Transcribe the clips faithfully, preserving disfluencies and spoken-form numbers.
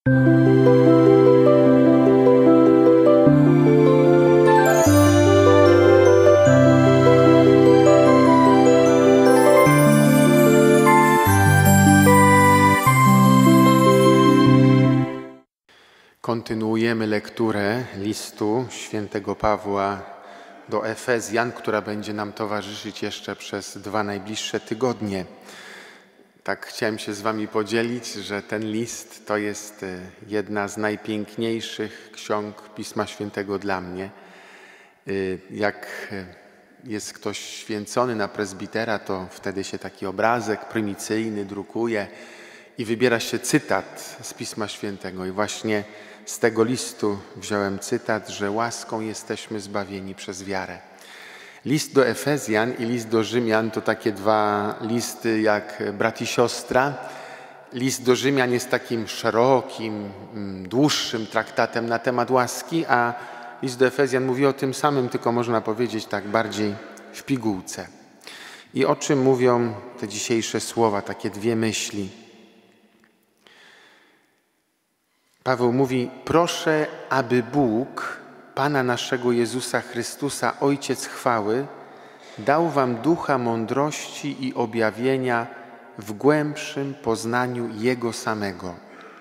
Kontynuujemy lekturę listu świętego Pawła do Efezjan, która będzie nam towarzyszyć jeszcze przez dwa najbliższe tygodnie. Tak chciałem się z wami podzielić, że ten list to jest jedna z najpiękniejszych ksiąg Pisma Świętego dla mnie. Jak jest ktoś święcony na prezbitera, to wtedy się taki obrazek prymicyjny drukuje i wybiera się cytat z Pisma Świętego. I właśnie z tego listu wziąłem cytat, że łaską jesteśmy zbawieni przez wiarę. List do Efezjan i list do Rzymian to takie dwa listy jak brat i siostra. List do Rzymian jest takim szerokim, dłuższym traktatem na temat łaski, a list do Efezjan mówi o tym samym, tylko można powiedzieć tak bardziej w pigułce. I o czym mówią te dzisiejsze słowa, takie dwie myśli? Paweł mówi: proszę, aby Bóg, Pana naszego Jezusa Chrystusa, Ojciec chwały, dał wam ducha mądrości i objawienia w głębszym poznaniu Jego samego.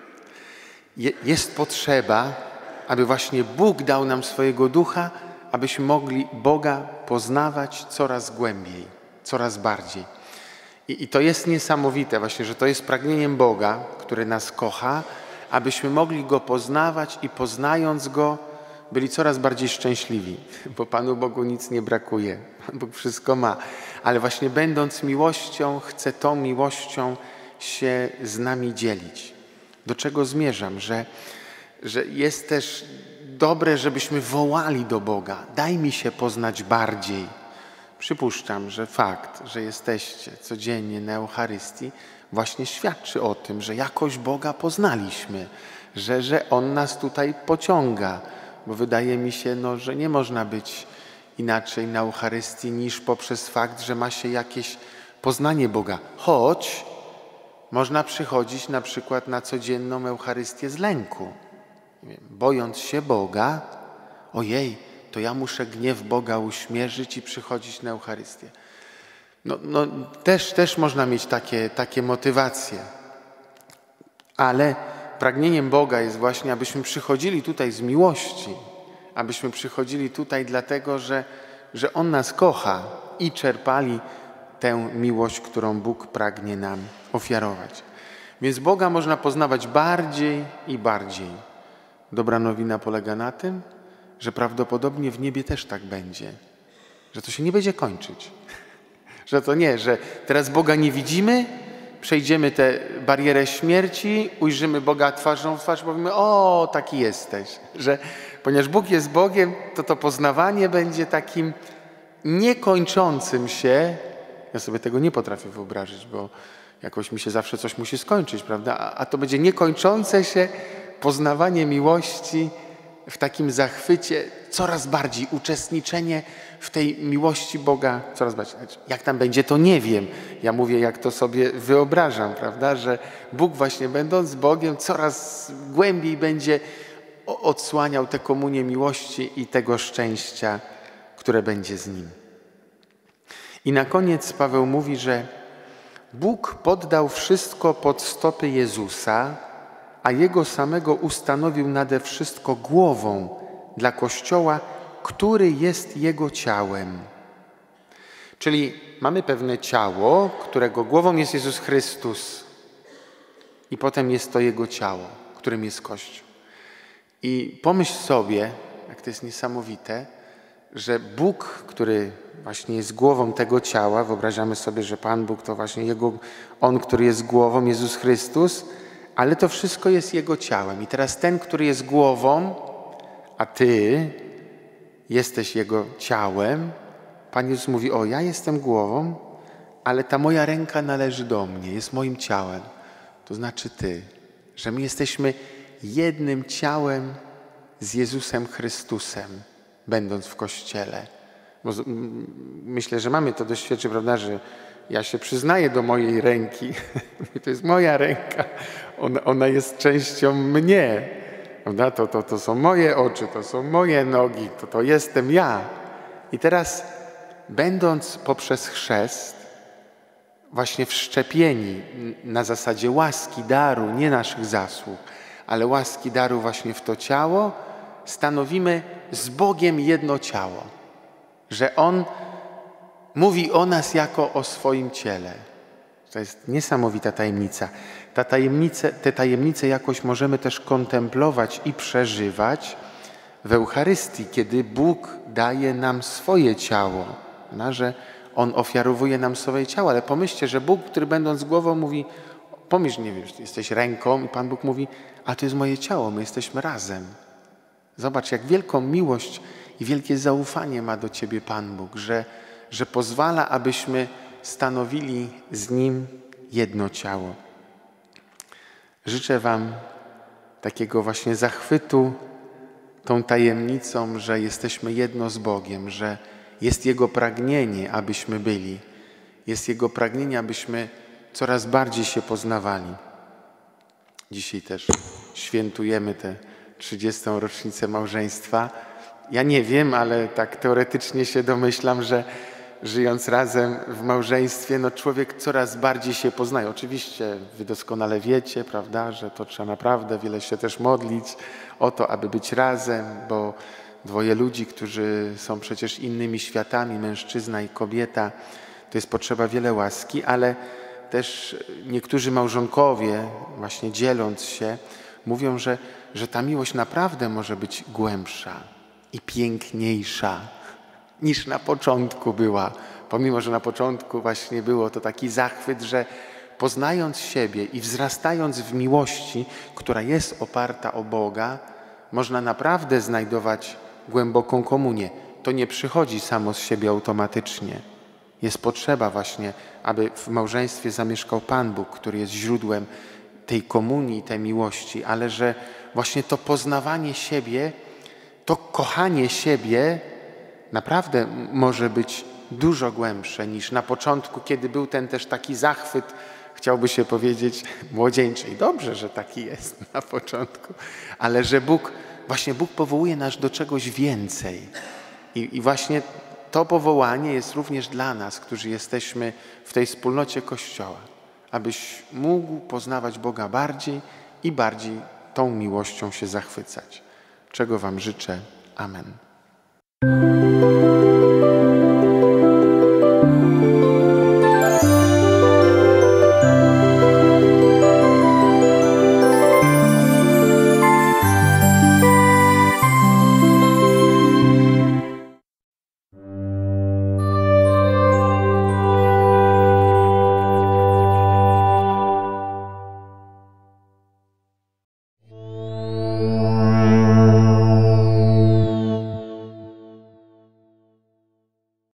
Je, jest potrzeba, aby właśnie Bóg dał nam swojego ducha, abyśmy mogli Boga poznawać coraz głębiej, coraz bardziej. I, i to jest niesamowite właśnie, że to jest pragnieniem Boga, który nas kocha, abyśmy mogli Go poznawać i poznając Go byli coraz bardziej szczęśliwi, bo Panu Bogu nic nie brakuje, Pan Bóg wszystko ma, ale właśnie będąc miłością, chce tą miłością się z nami dzielić. Do czego zmierzam? Że, że jest też dobre, żebyśmy wołali do Boga: daj mi się poznać bardziej. Przypuszczam, że fakt, że jesteście codziennie na Eucharystii, właśnie świadczy o tym, że jakoś Boga poznaliśmy, że, że On nas tutaj pociąga, bo wydaje mi się, no, że nie można być inaczej na Eucharystii niż poprzez fakt, że ma się jakieś poznanie Boga. Choć można przychodzić na przykład na codzienną Eucharystię z lęku, bojąc się Boga. Ojej, to ja muszę gniew Boga uśmierzyć i przychodzić na Eucharystię. No, no też, też można mieć takie, takie motywacje, ale pragnieniem Boga jest właśnie, abyśmy przychodzili tutaj z miłości, abyśmy przychodzili tutaj dlatego, że, że On nas kocha i czerpali tę miłość, którą Bóg pragnie nam ofiarować. Więc Boga można poznawać bardziej i bardziej. Dobra nowina polega na tym, że prawdopodobnie w niebie też tak będzie, że to się nie będzie kończyć. Że to nie, że teraz Boga nie widzimy, przejdziemy tę barierę śmierci, ujrzymy Boga twarzą w twarz, powiemy: o, taki jesteś. Że ponieważ Bóg jest Bogiem, to to poznawanie będzie takim niekończącym się. Ja sobie tego nie potrafię wyobrazić, bo jakoś mi się zawsze coś musi skończyć, prawda? A, a to będzie niekończące się poznawanie miłości w takim zachwycie, coraz bardziej uczestniczenie w tej miłości Boga coraz bardziej. Jak tam będzie, to nie wiem. Ja mówię, jak to sobie wyobrażam, prawda? Że Bóg właśnie będąc Bogiem coraz głębiej będzie odsłaniał tę komunię miłości i tego szczęścia, które będzie z Nim. I na koniec Paweł mówi, że Bóg poddał wszystko pod stopy Jezusa, a Jego samego ustanowił nade wszystko głową dla Kościoła, który jest Jego ciałem. Czyli mamy pewne ciało, którego głową jest Jezus Chrystus i potem jest to Jego ciało, którym jest Kościół. I pomyśl sobie, jak to jest niesamowite, że Bóg, który właśnie jest głową tego ciała, wyobrażamy sobie, że Pan Bóg to właśnie Jego, On, który jest głową, Jezus Chrystus, ale to wszystko jest Jego ciałem. I teraz ten, który jest głową, a Ty jesteś Jego ciałem, Pan Jezus mówi: o, ja jestem głową, ale ta moja ręka należy do mnie, jest moim ciałem. To znaczy Ty, że my jesteśmy jednym ciałem z Jezusem Chrystusem, będąc w Kościele. Bo myślę, że mamy to doświadczenie, prawda, że ja się przyznaję do mojej ręki. To jest moja ręka. ona, ona jest częścią mnie. Prawda? To, to, to są moje oczy, to są moje nogi, to, to jestem ja. I teraz, będąc poprzez chrzest właśnie wszczepieni na zasadzie łaski daru, nie naszych zasług, ale łaski daru właśnie w to ciało, stanowimy z Bogiem jedno ciało. Że On mówi o nas jako o swoim ciele. To jest niesamowita tajemnica. Ta tajemnice, te tajemnice jakoś możemy też kontemplować i przeżywać w Eucharystii, kiedy Bóg daje nam swoje ciało, no, że On ofiarowuje nam swoje ciało. Ale pomyślcie, że Bóg, który będąc głową mówi, pomyśl, nie wiem, jesteś ręką i Pan Bóg mówi, a to jest moje ciało, my jesteśmy razem. Zobacz, jak wielką miłość i wielkie zaufanie ma do Ciebie Pan Bóg, że, że pozwala, abyśmy stanowili z Nim jedno ciało. Życzę Wam takiego właśnie zachwytu tą tajemnicą, że jesteśmy jedno z Bogiem, że jest Jego pragnienie, abyśmy byli. Jest Jego pragnienie, abyśmy coraz bardziej się poznawali. Dzisiaj też świętujemy tę trzydziestą rocznicę małżeństwa. Ja nie wiem, ale tak teoretycznie się domyślam, że żyjąc razem w małżeństwie, no człowiek coraz bardziej się poznaje. Oczywiście wy doskonale wiecie, prawda, że to trzeba naprawdę wiele się też modlić o to, aby być razem, bo dwoje ludzi, którzy są przecież innymi światami, mężczyzna i kobieta, to jest potrzeba wiele łaski, ale też niektórzy małżonkowie, właśnie dzieląc się, mówią, że, że ta miłość naprawdę może być głębsza i piękniejsza niż na początku była. Pomimo, że na początku właśnie było to taki zachwyt, że poznając siebie i wzrastając w miłości, która jest oparta o Boga, można naprawdę znajdować głęboką komunię. To nie przychodzi samo z siebie automatycznie. Jest potrzeba właśnie, aby w małżeństwie zamieszkał Pan Bóg, który jest źródłem tej komunii, tej miłości, ale że właśnie to poznawanie siebie, to kochanie siebie naprawdę może być dużo głębsze niż na początku, kiedy był ten też taki zachwyt, chciałby się powiedzieć, młodzieńczy. I dobrze, że taki jest na początku, ale że Bóg, właśnie Bóg powołuje nas do czegoś więcej. I, i właśnie to powołanie jest również dla nas, którzy jesteśmy w tej wspólnocie Kościoła, abyś mógł poznawać Boga bardziej i bardziej tą miłością się zachwycać. Czego Wam życzę. Amen.